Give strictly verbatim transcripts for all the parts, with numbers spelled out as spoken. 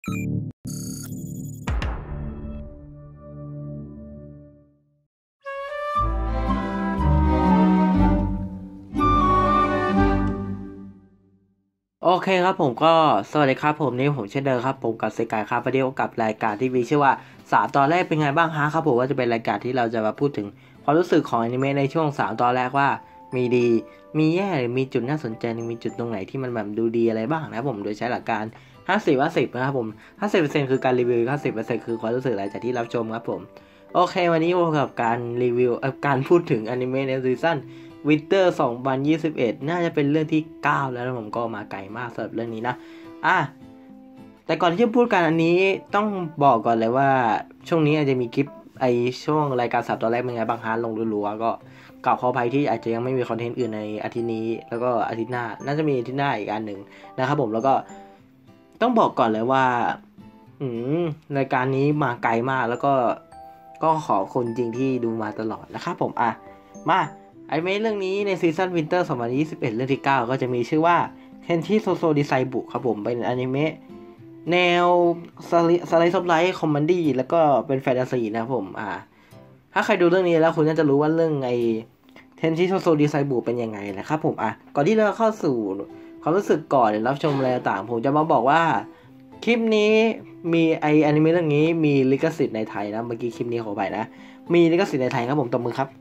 โอเคครับผมก็สวัสดีครับผมนี่ผมเช่นเดิมครับผมกับเซกายครับวันนี้กับรายการที่มีชื่อว่าสามตอนแรกเป็นไงบ้างฮะครับผมก็จะเป็นรายการที่เราจะมาพูดถึงความรู้สึกของอนิเมะในช่วงสามตอนแรกว่ามีดีมีแย่หรือมีจุดน่าสนใจมีจุดตรงไหนที่มันแบบดูดีอะไรบ้างนะผมโดยใช้หลักการห้าสิบ ห้าสิบนะครับผมห้าสิบเปอร์เซ็นต์คือการรีวิวห้าสิบเปอร์เซ็นต์คือความรู้สึกหลังจากที่รับชมครับผมโอเควันนี้พบกับการรีวิวการพูดถึงอนิเมะในซีซั่นวินเตอร์สองพันยี่สิบเอ็ดน่าจะเป็นเรื่องที่เก้าแล้วนะผมก็มาไกลมากสำหรับเรื่องนี้นะอ่ะแต่ก่อนที่จะพูดกันอันนี้ต้องบอกก่อนเลยว่าช่วงนี้อาจจะมีคลิปไอช่วงรายการสับตอนแรกเป็นไงบางฮาลงรัวๆก็กล่าวขออภัยที่อาจจะยังไม่มีคอนเทนต์อื่นในอาทิตย์นี้แล้วก็อาทิตย์หน้าน่าจะมีอาทิตย์หน้าอีกอันหนึ่งนะครับผมแล้วก็ต้องบอกก่อนเลยว่าอืมรายการนี้มาไกลมากแล้วก็ก็ขอบคุณจริงที่ดูมาตลอดนะครับผมอ่ะมาอนิเมะเรื่องนี้ในซีซั่นวินเตอร์สองพันยี่สิบเอ็ดเรื่องที่เก้าก็จะมีชื่อว่าเคนชิโซโซดิไซบุครับผมเป็นอนิเมะแนวสไลด์ซอฟไลท์คอมเมดี้แล้วก็เป็นแฟนตาซีนะครับผมอ่าถ้าใครดูเรื่องนี้แล้วคุณน่าจะรู้ว่าเรื่องไอเคนชิโซโซดิไซบุเป็นยังไงนะครับผมอ่ะก่อนที่เราเข้าสู่ความรู้สึกก่อนรับชมอะไรต่างผมจะมาบอกว่าคลิปนี้มีไออนิเมะเรื่องนี้มีลิขสิทธิ์ในไทยนะเมื่อกี้คลิปนี้ขอไปนะมีลิขสิทธิ์ในไทยครับผมตบมือครับ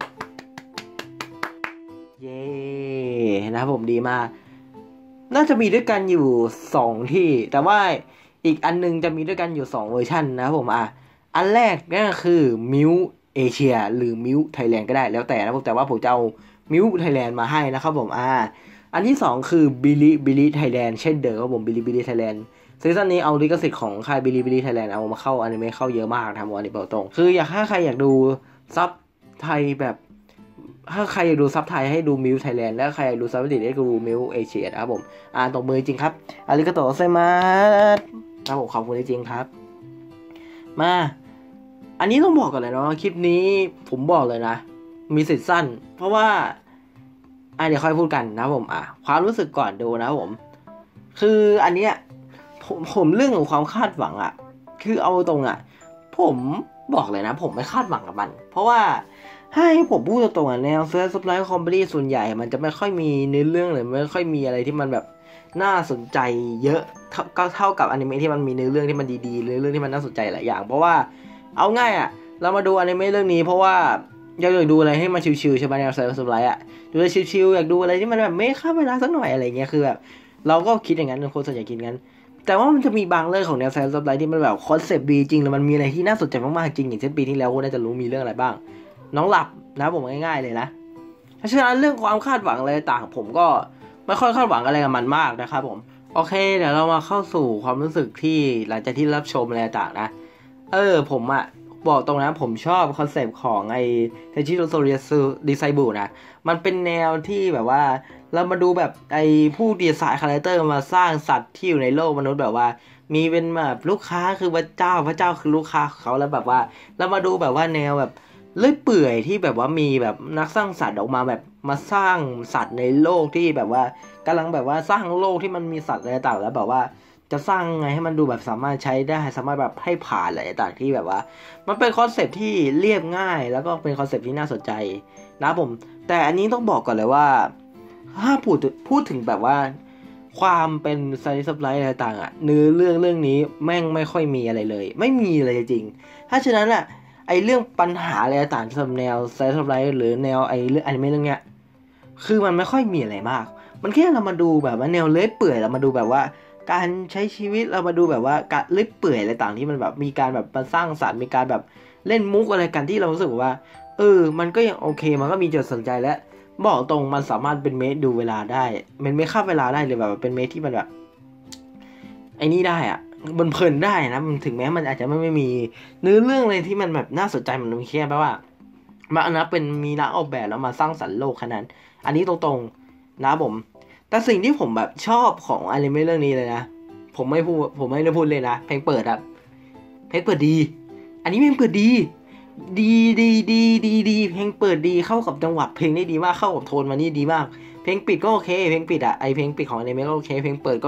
เย้นะครับผมดีมากน่าจะมีด้วยกันอยู่สองที่แต่ว่าอีกอันนึงจะมีด้วยกันอยู่สองเวอร์ชันนะครับผมอ่ะอันแรกก็คือมิวเอเชียหรือมิวไทยแลนด์ก็ได้แล้วแต่นะผมแต่ว่าผมจะเอามิวไทยแลนด์มาให้นะครับผมอ่าอันที่สองคือบิลิบิลิไทยแลนด์เช่นเดิมครับผมบิลิบิลิไทยแลนด์ซีซั่นนี้เอาลิขสิทธิ์ของค่ายบิลิบิลิไทยแลนด์เอามาเข้าอนิเมะเข้าเยอะมากทำอันนี้บอกตรงคืออยากให้ใครอยากดูซับไทยแบบถ้าใครอยากดูซับไทยให้ดูมิวไทยแลนด์แล้วใครอยากดูซับอังกฤษให้ดูมิวเอเชียนะครับผมอ่านตบมือจริงครับอาริกาโตะไซมัสครับผมขอบคุณจริงครับมาอันนี้ต้องบอกก่อนเลยเนาะคลิปนี้ผมบอกเลยนะมีสิทธิ์สั้นเพราะว่าอ่ะเดี๋ยวค่อยพูดกันนะผมอ่ะความรู้สึกก่อนดูนะผมคืออันเนี้ยผมผมเรื่องของความคาดหวังอ่ะคือเอาตรงอ่ะผมบอกเลยนะผมไม่คาดหวังกับมันเพราะว่าให้ผมพูดตรงๆอ่ะแนวเซิร์ชซับไลท์คอมเมดี้ส่วนใหญ่มันจะไม่ค่อยมีเนื้อเรื่องหรือไม่ค่อยมีอะไรที่มันแบบน่าสนใจเยอะก็เท่ากับอนิเมะที่มันมีเนื้อเรื่องที่มันดีๆเนื้อเรื่องที่มันน่าสนใจหลายอย่างเพราะว่าเอาง่ายอ่ะเรามาดูอนิเมะเรื่องนี้เพราะว่าอยากดูอะไรให้มันชิลๆใช่ไหมแนวเซิร์ชซับไลท์อ่ะดูอะไรชิลๆอยากดูอะไรที่มันแบบไม่ฆ่าเวลาสักหน่อยอะไรเงี้ยคือแบบเราก็คิดอย่างนั้นคนส่วนใหญ่คิดงั้นแต่ว่ามันจะมีบางเรื่องของแนวเซิร์ชซับไลท์ที่มันแบบคอนเซปต์ดีจริงแล้วมันมีอะไรที่น่าสนใจมากๆจริงอย่างเช่นปีที่แล้วคุณน่าจะรู้มีเรื่องอะไรบ้างน้องหลับนะผมง่ายๆเลยนะเพราะฉะนั้นเรื่องความคาดหวังอะไรต่างผมก็ไม่ค่อยคาดหวังอะไรกับมันมากนะครับผมโอเคเดี๋ยวเรามาเข้าสู่ความรู้สึกที่หลังจากที่รับชมอะไรต่างนะเออผมอะบอกตรงนะผมชอบคอนเซปต์ของไอเทชิโรโซเรียสดีไซบูนะมันเป็นแนวที่แบบว่าเรามาดูแบบไอผู้ดีไซน์คาแรคเตอร์มาสร้างสัตว์ที่อยู่ในโลกมนุษย์แบบว่ามีเป็นแบบลูกค้าคือพระเจ้าพระเจ้าคือลูกค้าเขาแล้วแบบว่าเรามาดูแบบว่าแนวแบบเลื่อยเปื่อยที่แบบว่ามีแบบนักสร้างสรรค์ออกมาแบบมาสร้างสัตว์ในโลกที่แบบว่ากำลังแบบว่าสร้างโลกที่มันมีสัตว์อะไรต่างแล้วแบบว่าจะสร้างไงให้มันดูแบบสามารถใช้ได้สามารถแบบให้ผ่านอะไรต่างที่แบบว่ามันเป็นคอนเซปต์ที่เรียบง่ายแล้วก็เป็นคอนเซปต์ที่น่าสนใจนะผมแต่อันนี้ต้องบอกก่อนเลยว่าถ้าพูดพูดถึงแบบว่าความเป็นไซส์ซับไลท์อะไรต่างอ่ะเนื้อเรื่องเรื่องนี้แม่งไม่ค่อยมีอะไรเลยไม่มีเลยจริงถ้าฉะนั้นอ่ะไอเรื่องปัญหาอะไรต่างสำหรับแนวไซส์ซับไลท์หรือแนวไอเรื่องอนิเมะเรื่องเนี้ยคือมันไม่ค่อยมีอะไรมากมันแค่เรามาดูแบบว่าแนวเลื้อยเปื่อยเรามาดูแบบว่าการใช้ชีวิตเรามาดูแบบว่าการเลื้อยเปื่อยอะไรต่างที่มันแบบมีการแบบมาสร้างสรรค์มีการแบบเล่นมุกอะไรกันที่เรารู้สึกว่าเออมันก็ยังโอเคมันก็มีจุดสนใจและบอกตรงมันสามารถเป็นเมทดูเวลาได้มันไม่ฆ่าเวลาได้เลยแบบเป็นเมทที่มันแบบไอ้นี่ได้อะมันเพลินได้นะมันถึงแม้มันอาจจะไม่ไม่มีเนื้อเรื่องเลยที่มันแบบน่าสนใจมันมีแค่แปลว่ามันนะเป็นมีนักออกแบบแล้วมาสร้างสรรค์โลกขนาดนั้นอันนี้ตรงๆนะผมแต่สิ่งที่ผมแบบชอบของอนิเมะเรื่องนี้เลยนะผมไม่พูดผมไม่ได้พูดเลยนะเพลงเปิดครับเพลงเปิดดีอันนี้เพลงเปิดดีดีดีดีดีดีเพลงเปิดดีเข้ากับจังหวะเพลงได้ดีมากเข้ากับโทนมันนี่ดีมากเพลงปิดก็โอเคเพลงปิดอะไอเพลงปิดของอนิเมะก็โอเคเพลงเปิดก็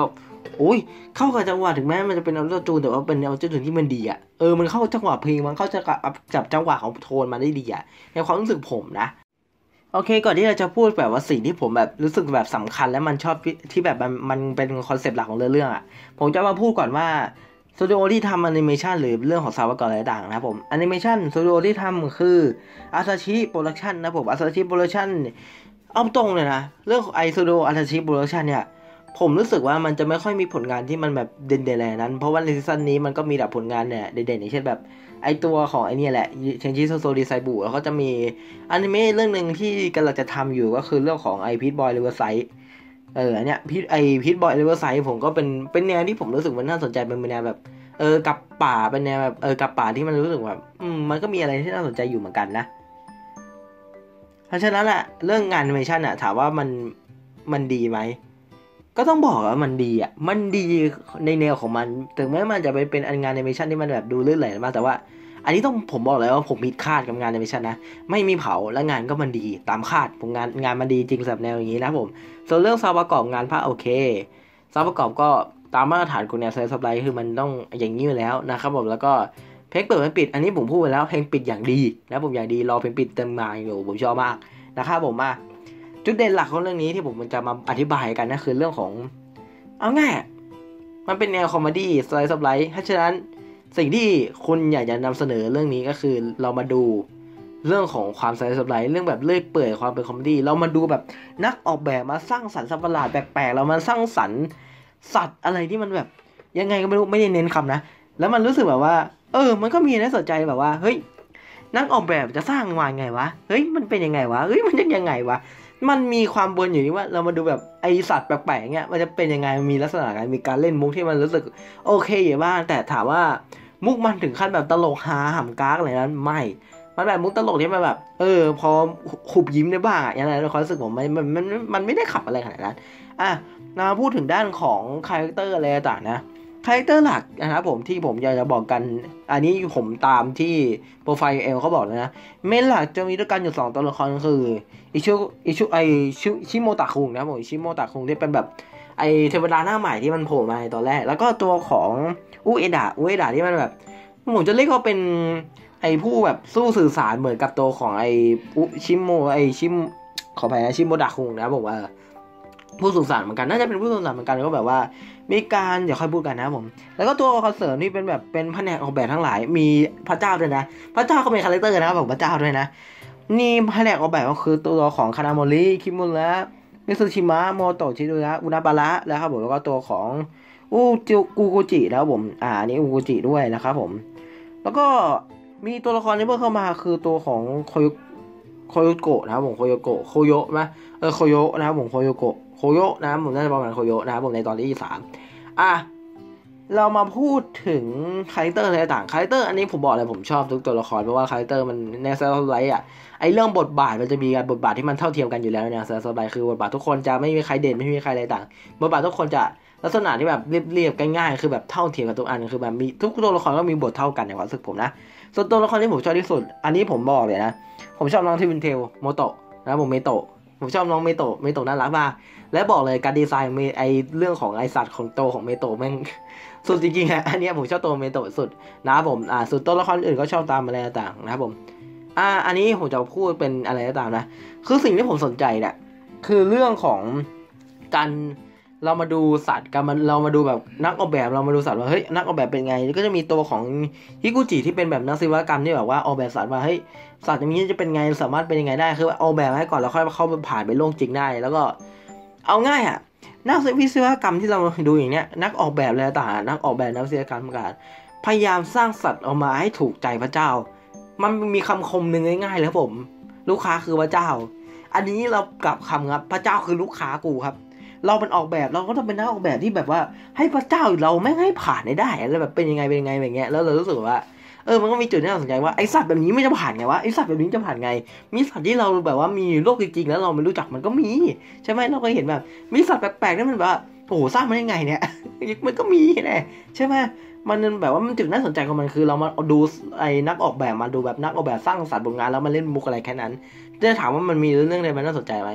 โอ้ยเข้ากับจังหวะถึงแม้มันจะเป็นออโต้จูนแต่ว่าเป็นออโต้จูนที่มันดีอ่ะเออมันเข้าจังหวะเพลงมันเข้าจะจับจังหวะของโทนมาได้ดีอ่ะในความรู้สึกผมนะโอเคก่อนที่เราจะพูดแบบว่าสิ่งที่ผมแบบรู้สึกแบบสำคัญและมันชอบที่แบบมันมันเป็นคอนเซปต์หลักของเรื่องอ่ะผมจะมาพูดก่อนว่าสตูดิโอที่ทำแอนิเมชันหรือเรื่องของซาวด์ก่อนอะไรต่างนะครับผมแอนิเมชันสตูดิโอที่ทำคืออาซาชิโปรดักชันนะผมอาซาชิโปรดักชันเอาตรงเลยนะเรื่องของไอสตูดิโออาซาชิโปรดักชันเนี่ยผมรู้สึกว่ามันจะไม่ค่อยมีผลงานที่มันแบบเด่นๆอะไรนั้นเพราะว่าในซีซั่นนี้มันก็มีแบบผลงานเนี่ยเด่นๆอย่างเช่นแบบไอตัวของไอเนี่ยแหละเชนจิโซโซดีไซบุแล้วก็จะมีอนิเมะเรื่องนึงที่กำลังจะทำอยู่ก็คือเรื่องของไอพีทบอยริเวอร์ไซด์เอออันเนี้ยพีทไอพีทบอยริเวอร์ไซด์ผมก็เป็นเป็นแนวที่ผมรู้สึกมันน่าสนใจเป็นแนวแบบเออกับป่าเป็นแนวแบบเออกับป่าที่มันรู้สึกแบบอืมมันก็มีอะไรที่น่าสนใจอยู่เหมือนกันนะเพราะฉะนั้นแหละเรื่องงานแอนิเมชันอะถามว่ามันมันดีไหมก็ต้องบอกว่ามันดีอ่ะมันดีในแนวของมันถึงแม้มันจะไปเป็นงานแอนิเมชันที่มันแบบดูลื่นไหลมากแต่ว่าอันนี้ต้องผมบอกเลยว่าผมผิดคาดกับงานแอนิเมชันนะไม่มีเผาและงานก็มันดีตามคาดผมงานงานมันดีจริงสำหรับแนวอย่างนี้นะผมส่วนเรื่องซาวด์ประกอบงานภาคโอเคซาวด์ประกอบก็ตามมาตรฐานของแนวไซส์ซับไลท์คือมันต้องอย่างนี้อยู่แล้วนะครับผมแล้วก็เพลงเปิดเพลงปิดอันนี้ผมพูดไปแล้วเพลงปิดอย่างดีนะผมอย่างดีรอเพลงปิดเต็มมาอยู่ผมชอบมากนะครับผมมาจุดเด่นหลักของเรื่องนี้ที่ผมจะมาอธิบายกันนะคือเรื่องของเอาง่ายมันเป็นแนวคอมเมดี้สไลด์ซับไลท์เพราะฉะนั้นสิ่งที่คุณอยากจะนำเสนอเรื่องนี้ก็คือเรามาดูเรื่องของความสไลด์ซับไลท์เรื่องแบบเลื่อยเปื่อยความเป็นคอมเมดี้เรามาดูแบบนักออกแบบมาสร้างสรรค์สัตว์ประหลาดแปลกๆเรามาสร้างสรรค์สัตว์อะไรที่มันแบบยังไงก็ไม่รู้ไม่ได้เน้นคำนะแล้วมันรู้สึกแบบว่าเออมันก็มีน่าสนใจแบบว่าเฮ้ยนักออกแบบจะสร้างมาไงวะเฮ้ยมันเป็นยังไงวะเฮ้ยมันยังไงวะมันมีความบนอยู่ที่ว่าเรามาดูแบบไอสัตว์แปลกๆเงี้ยมันจะเป็นยังไงมีลักษณะไงมีการเล่นมุกที่มันรู้สึกโอเคอยู่บ้างแต่ถามว่ามุกมันถึงขั้นแบบตลกฮาห่ำก๊ากอะไรนั้นไม่มันแบบมุกตลกที่มันแบบเออพอขุบยิ้มได้บ้างอะอย่างไรในความรู้สึกผมมันมันมันมันไม่ได้ขับอะไรขนาดนั้นอ่ะมาพูดถึงด้านของคาแรคเตอร์อะไรต่างๆนะคาแรคเตอร์หลักนะครับผมที่ผมอยากจะบอกกันอันนี้ผมตามที่โปรไฟล์เอลเขาบอกเลยนะเมนหลักจะมีด้วยกันอยู่สองตัวละครคืออิชุอิชุไอชิชิโมตะคุงนะผมอิชิโมตะคุงที่เป็นแบบไอเทวดาหน้าใหม่ที่มันโผล่มาในตอนแรกแล้วก็ตัวของอุเอดะอุเอดะที่มันแบบผมจะเรียกเขาเป็นไอผู้แบบสู้สื่อสารเหมือนกับตัวของไออุชิโมไอชิมขออภัยนะชิโมตะคุงนะผมว่าผู้สื่อสารเหมือนกันน่าจะเป็นผู้สื่อสารเหมือนกันก็แบบว่ามีการเดี๋ยวค่อยพูดกันนะผมแล้วก็ตัวคอนเสิร์ตนี่เป็นแบบเป็นแผนกออกแบบทั้งหลายมีพระเจ้าด้วยนะพระเจ้าก็เป็นคาแรคเตอร์นะครับผมพระเจ้าด้วยนะนี่แผนกออกแบบก็คือตัวของคานาโมริคิมุระมิซูชิมะโมโตะชิโดระอุนาบาระแล้วครับผมแล้วก็ตัวของอูจิกูโกจิแล้วผมอ่าอันนี้อูโกจิด้วยนะครับผมแล้วก็มีตัวละครที่เพิ่มเข้ามาคือตัวของโคโยโคโยโกะนะครับผมโคโยโกะโคโยะนะเออโคโยะนะครับผมโคโยโกะโคโยะนะครับผมน่าจะประมาณโคโยะนะครับผมในตอนที่สามอ่ะเรามาพูดถึงคาแรคเตอร์อะไรต่างคาแรคเตอร์อันนี้ผมบอกเลยผมชอบทุกตัวละครเพราะว่าคาแรคเตอร์มันในเซอร์ไลท์อ่ะไอเรื่องบทบาทมันจะมีการบทบาทที่มันเท่าเทียมกันอยู่แล้วเนี่ยเซอร์ไลท์คือบทบาททุกคนจะไม่มีใครเด่นไม่มีใครอะไรต่างบทบาททุกคนจะลักษณะที่แบบเรียบๆง่ายๆคือแบบเท่าเทียมกับทุกอันคือแบบมีทุกตัวละครก็มีบทเท่ากันในความรู้สึกผมนะส่วนตัวละครที่ผมชอบที่สุดอันนี้ผมบอกเลยนะผมชอบน้องที่วินเทลโมโตะนะผมเมโตะผมชอบน้องเมโตะเมโตะน่ารักมากและบอกเลยการดีไซน์ไอเรื่องของไอสัตว์ของโตของเมโตะแม่งสุดจริงๆฮะอันนี้ผมชอบตัวเมโตะสุดนะครับผมอ่าส่วนตัวละครอื่นก็ชอบตามอะไรต่างๆนะครับผมอ่าอันนี้ผมจะพูดเป็นอะไรก็ตามนะคือสิ่งที่ผมสนใจเนี่ยคือเรื่องของการเรามาดูสัตว์กันมันเรามาดูแบบนักออกแบบเรามาดูสัตว์ว่าเฮ้ยนักออกแบบเป็นไงก็จะมีตัวของฮิกุจิที่เป็นแบบนักศิลปกรรมที่แบบว่าออกแบบสัตว์ว่าเฮ้ยสัตว์อย่างนี้จะเป็นไงสามารถเป็นยังไงได้คือออกแบบให้ก่อนแล้วค่อยเข้าไปผ่านไปโลกจริงได้แล้วก็เอาง่ายอ่ะนักวิศวกรรมที่เราดูอย่างเนี้ยนักออกแบบอะไรต่างๆนักออกแบบนักวิศวกรรมการพยายามสร้างสัตว์ออกมาให้ถูกใจพระเจ้ามันมีคำคมหนึ่งง่ายๆเลยครับผมลูกค้าคือพระเจ้าอันนี้เรากลับคำครับพระเจ้าคือลูกค้ากูครับเราเป็นออกแบบเราก็ต้องเป็นนักออกแบบที่แบบว่าให้พระเจ้าเราไม่ให้ผ่านได้แล้วแบบเป็นยังไงเป็นยังไงแบบเงี้ยแล้วเรารู้สึกว่าเออมันก็มีจุดที่น่าสนใจว่าไอสัตว์แบบนี้ไม่จะผ่านไงวะไอสัตว์แบบนี้จะผ่านไงมีสัตว์ที่เราแบบว่ามีโลกจริงๆแล้วเราไม่รู้จักมันก็มีใช่ไหมเราก็เห็นแบบมีสัตว์แปลกๆนี่มันแบบโอ้โหสร้างมาได้ไงเนี่ยมันก็มีแน่ใช่ไหมมันแบบว่ามันจุดน่าสนใจของมันคือเรามาดูไอ้นักออกแบบมาดูแบบนักออกแบบสร้างสรรค์ผลงานแล้วมาเล่นมุกอะไรแค่นั้นจะถามว่ามันมีเรื่องอะไรมันน่าสนใจไหม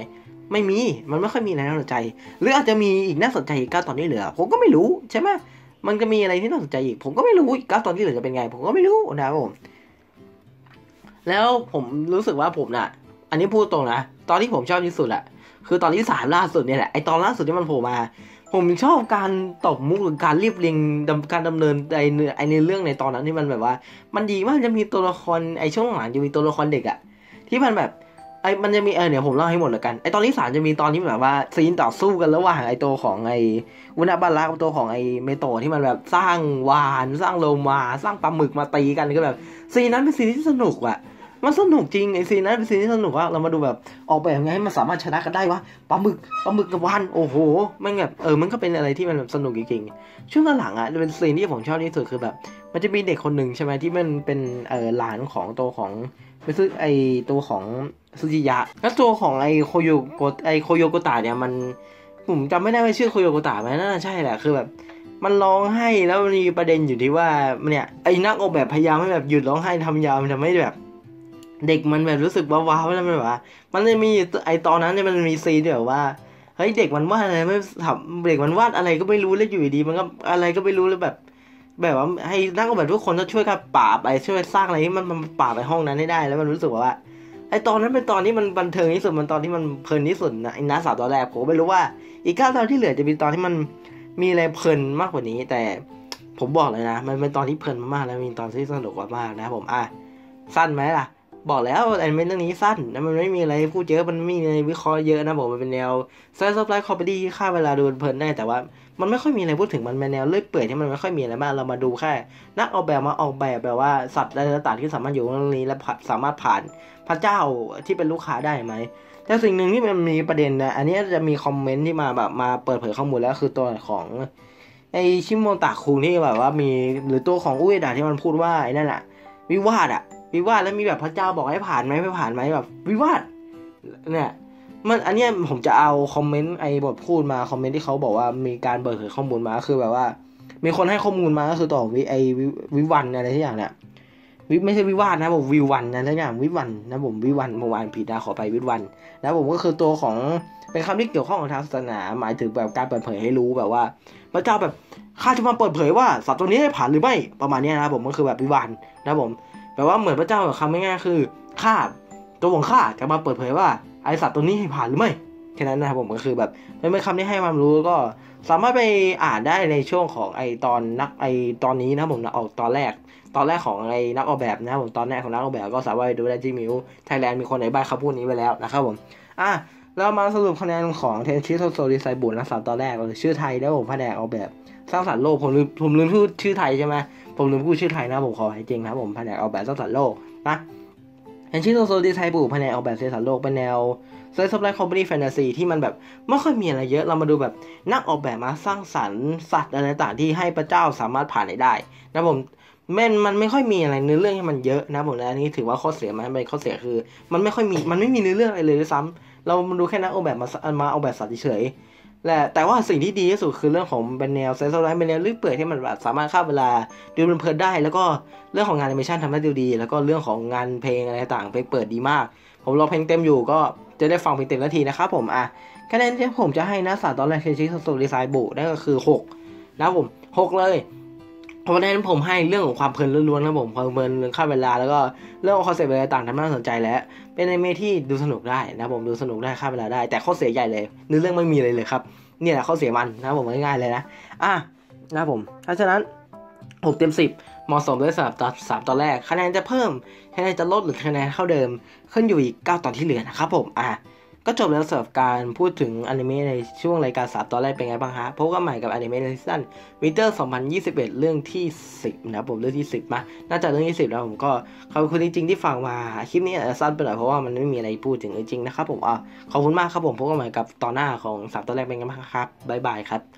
ไม่มีมันไม่ค่อยมีอะไรน่าสนใจหรืออาจจะมีอีกน่าสนใจอีกเก้าตอนที่เหลือผมก็ไม่รู้ใช่ไหมมันจะมีอะไรที่น่าสนใจอีกผมก็ไม่รู้อีกเก้าตอนที่เหลือจะเป็นไงผมก็ไม่รู้นะครับผมแล้วผมรู้สึกว่าผมน่ะอันนี้พูดตรงนะตอนที่ผมชอบที่สุดอะคือตอนที่สามล่าสุดเนี่ยแหละไอตอนล่าสุดที่มันโผล่มาผมชอบการตบมุกหรือการเรียบเรียงการดำเนินไอเนื้อไอในเรื่องในตอนนั้นที่มันแบบว่ามันดีมากจะมีตัวละครไอช่วงหลังจะมีตัวละครเด็กอะที่มันแบบไอมันจะมีเออเนี่ยผมเล่าให้หมดเลยกันไอตอนที่สามจะมีตอนที่แบบว่าซีนต่อสู้กันระหว่างไอตัวของไออุณาบาระกับตัวของไอเมโตะที่มันแบบสร้างวานสร้างโลมาสร้างปลาหมึกมาตีกันก็แบบซีนนั้นเป็นซีนที่สนุกอะมันสนุกจริงไอซีนนั้นเป็นซีนที่สนุกว่าเรามาดูแบบออกแบบไงให้มันสามารถชนะกันได้วะปลาหมึกปลาหมึกกับวานโอ้โหมันแบบเออมันก็เป็นอะไรที่มันแบบสนุกจริงๆช่วงหลังอ่ะเป็นซีนที่ผมชอบที่สุดคือแบบมันจะมีเด็กคนหนึ่งใช่ไหมที่มันเป็นเออหลานของตัวของไปซื้อไอตัวของซูจิยะแล้วตัวของไอโคโยโกไอโคโยโกตะเนี่ยมันผมจำไม่ได้ว่าชื่อโคโยโกตะไหมน่าใช่แหละคือแบบมันร้องไห้แล้วมีประเด็นอยู่ที่ว่าเนี่ยไอ้นักออกแบบพยายามให้แบบหยุดร้องไห้ทำยาวมันจะไม่แบบเด็กมันแบบรู้สึกว้าวๆแล้วมันแบบว่ามันจะมีไอตอนนั้นเนี่ยมันมีซีนแบบว่าเฮ้ยเด็กมันวาดอะไรไม่ทำเด็กมันวาดอะไรก็ไม่รู้แล้วอยู่ดีมันก็อะไรก็ไม่รู้แล้วแบบแบบว่าให้นักออกแบบทุกคนต้องช่วยกันปราบไปช่วยสร้างอะไรที่มันมันปราบไปห้องนั้นให้ได้แล้วมันรู้สึกว่าไอตอนนั้นเป็นตอนที่มันบันเทิงที่สุดมันตอนที่มันเพลินที่สุดนะไอ้น้าสาวตอนแรกผมไม่รู้ว่าอีกเก้าตอนที่เหลือจะมีตอนที่มันมีอะไรเพลินมากกว่านี้แต่ผมบอกเลยนะมันเป็นตอนที่เพลินมากๆแล้วมีตอนที่สนุกมากๆนะผมอ่ะสั้นไหมล่ะบอกแล้วไอ้เรื่องนี้สั้นแล้วมันไม่มีอะไรพูดเยอะมันไม่มีอะไรวิเคราะห์เยอะนะผมมันเป็นแนวไซส์ซอฟต์ไลท์คอมเมดี้ที่ฆ่าเวลาดูเพลินได้แต่ว่ามันไม่ค่อยมีอะไรพูดถึงมันเป็นแนวเลื่อยเปื่อยที่มันไม่ค่อยมีอะไรมากเรามาดูแค่นักออกแบบมาออกแบบแบบว่าสัตว์อะไรต่างๆที่สามารถอยู่ตรงนี้และสามารถผ่านพระเจ้าที่เป็นลูกค้าได้ไหมแต่สิ่งหนึ่งที่มันมีประเด็นนะอันนี้จะมีคอมเมนต์ที่มาแบบมาเปิดเผยข้อมูลแล้วคือตัวของไอชิโมตะคุงที่แบบว่ามีหรือตัวของอุเอดะที่มันพูดว่าไอ้นั่นแหละวิวาทอะวิวาทแล้วมีแบบพระเจ้าบอกให้ผ่านไหมไม่ผ่านไหมแบบวิวาทเนี่ยมันอันเนี้ยผมจะเอาคอมเมนต์ไอ้บทพูดมาคอมเมนต์ที่เขาบอกว่ามีการเปิดเผยข้อมูลมาคือแบบว่ามีคนให้ข้อมูลมาก็คือต่อวิไอวิวันอะไรที่อย่างเนี้ยวิไม่ใช่วิวาทนะผมวิวันนะทุกอย่างวิวันนะผมวิวันเมื่อวานผิดนะขอไปวิวันนะผมก็คือตัวของเป็นคำที่เกี่ยวข้องกับทางศาสนาหมายถึงแบบการเปิดเผยให้รู้แบบว่าพระเจ้าแบบข้าจะมาเปิดเผยว่าสัตว์ตัวนี้ได้ผ่านหรือไม่ประมาณนี้นะผมก็คือแบบวิวันนะผมแปลว่าเหมือนพระเจ้าคำง่ายๆคือข้าตัวของข้าจะมาเปิดเผยว่าไอสัตว์ตัวนี้ผ่านหรือไม่แค่นั้นนะครับผมก็คือแบบเป็นคำที่ให้ความรู้ก็สามารถไปอ่านได้ในช่วงของไอตอนนักไอตอนนี้นะผมนะออกตอนแรกตอนแรกของไอนักออกแบบนะผมตอนแรกของนักออกแบบก็สามารถดูได้ที่มิวไทยแลนด์มีคนในบ้านเขาพูดนี้ไปแล้วนะครับผมอ่ะเรามาสรุปคะแนนของเทนชิโตโซดีไซบุนนะสามตอนแรกเลยชื่อไทยแล้วผมแผนกออกแบบสร้างสรรค์โลกผมลืมผมลืมพูดชื่อไทยใช่ไหมผมลืมพูดชื่อไทยนะผมขอให้จริงนะผมแผนกออกแบบสร้างสรรค์โลกนะเทนชิโตโซดีไซบุนแผนกออกแบบสร้างสรรค์โลกเป็นแนวไซส์ซับไลท์คอมเมดี้แฟนตาซีที่มันแบบไม่ค่อยมีอะไรเยอะเรามาดูแบบนักออกแบบมาสร้างสรรค์สัตว์อะไรต่างที่ให้พระเจ้าสามารถผ่านได้นะผมมันมันไม่ค่อยมีอะไรเนื้อเรื่องที่มันเยอะนะผมและอันนี้ถือว่าข้อเสียมันเป็นข้อเสียคือมันไม่ค่อยมีมันไม่มีเนื้อเรื่องอะไรเลยด้วยซ้ำเรามาดูแค่นักออกแบบมามาออกแบบสัตว์เฉยๆแหละแต่ว่าสิ่งที่ดีที่สุดคือเรื่องของเป็นแนวไซส์ซับไลท์เป็นแนวลื่นเปื่อยที่มันแบบสามารถฆ่าเวลาดูเพลินได้แล้วก็เรื่องของงานแอนิเมชันทำได้ดูดีแล้วก็เรื่องของงานเพลงอะไรต่างเพลงเปิดดีมากผมรอเพลงเต็มอยู่ก็จะได้ฟังเพลงเต็มนาทีนะครับผมอ่ะคะแนนที่ผมจะให้นะสามตอนแรกเทนชิโตดีไซบุนั่นก็คือหกนะผมหกเลยเพราะฉะนั้นผมให้เรื่องของความเพลินล้วนๆนะผมความเพลินเรื่องค่าเวลาแล้วก็เรื่องของคอนเซ็ปต์อะไรต่างทำให้น่าสนใจแล้วเป็นอนิเมะที่ดูสนุกได้นะผมดูสนุกได้ค่าเวลาได้แต่ข้อเสียใหญ่เลยเนื้อเรื่องไม่มีเลยเลยครับเนี่ยแหละข้อเสียมันนะผมง่ายๆเลยนะอ่ะนะผมเพราะฉะนั้นหกเต็มสิบเหมาะสมด้วยสำหรับตอนสามตอนแรกคะแนนจะเพิ่มคะแนนจะลดหรือคะแนนเท่าเดิมขึ้นอยู่อีกเก้าตอนที่เหลือนะครับผมอ่ะก็จบแล้วสำหรับการพูดถึงอนิเมะในช่วงรายการสามตอนแรกเป็นไงบ้างฮะพบกันใหม่กับอนิเมะในซีซั่นวินเตอร์สองพันยี่สิบเอ็ดเรื่องที่สิบนะผมเรื่องที่สิบมาน่าจะเรื่องที่สิบแล้วผมก็ขอบคุณจริงๆที่ฟังมาคลิปนี้อาจจะสั้นไปหน่อยเพราะว่ามันไม่มีอะไรพูดถึงจริงๆนะครับผมอ่ะขอบคุณมากครับผมพบกันใหม่กับตอนหน้าของสามตอนแรกเป็นไงบ้างครับบ๊ายบายครับ